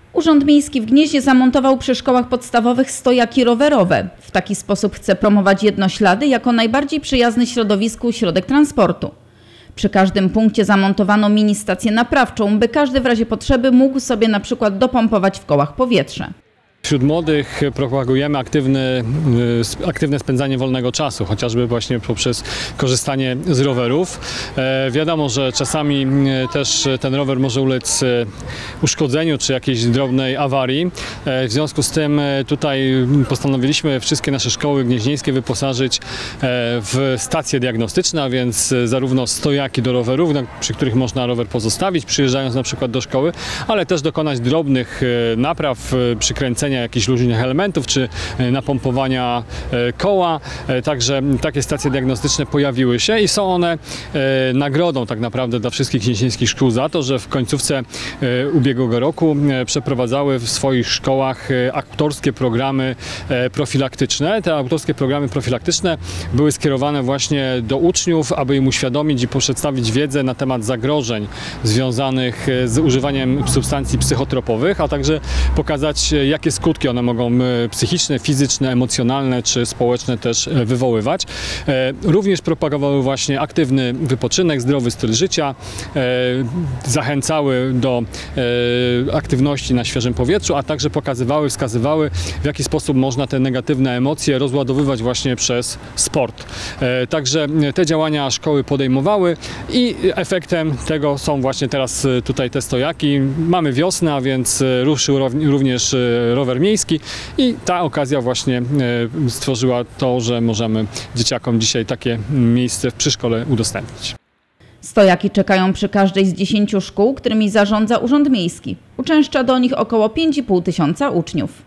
Urząd Miejski w Gnieźnie zamontował przy szkołach podstawowych stojaki rowerowe. W taki sposób chce promować jednoślady jako najbardziej przyjazny środowisku środek transportu. Przy każdym punkcie zamontowano mini stację naprawczą, by każdy w razie potrzeby mógł sobie na przykład dopompować w kołach powietrze. Wśród młodych propagujemy aktywne spędzanie wolnego czasu, chociażby właśnie poprzez korzystanie z rowerów. Wiadomo, że czasami też ten rower może ulec uszkodzeniu czy jakiejś drobnej awarii. W związku z tym tutaj postanowiliśmy wszystkie nasze szkoły gnieźnieńskie wyposażyć w stacje diagnostyczne, a więc zarówno stojaki do rowerów, przy których można rower pozostawić, przyjeżdżając na przykład do szkoły, ale też dokonać drobnych napraw, przykręcenia jakichś luźnych elementów, czy napompowania koła. Także takie stacje diagnostyczne pojawiły się i są one nagrodą tak naprawdę dla wszystkich gnieźnieńskich szkół za to, że w końcówce ubiegłego roku przeprowadzały w swoich szkołach autorskie programy profilaktyczne. Te autorskie programy profilaktyczne były skierowane właśnie do uczniów, aby im uświadomić i przedstawić wiedzę na temat zagrożeń związanych z używaniem substancji psychotropowych, a także pokazać, jakie skutki one mogą psychiczne, fizyczne, emocjonalne czy społeczne też wywoływać. Również propagowały właśnie aktywny wypoczynek, zdrowy styl życia, zachęcały do aktywności na świeżym powietrzu, a także pokazywały, wskazywały, w jaki sposób można te negatywne emocje rozładowywać właśnie przez sport. Także te działania szkoły podejmowały i efektem tego są właśnie teraz tutaj te stojaki. Mamy wiosnę, a więc ruszył również rower miejski i ta okazja właśnie stworzyła to, że możemy dzieciakom dzisiaj takie miejsce przy szkole udostępnić. Stojaki czekają przy każdej z 10 szkół, którymi zarządza Urząd Miejski. Uczęszcza do nich około 5,5 tysiąca uczniów.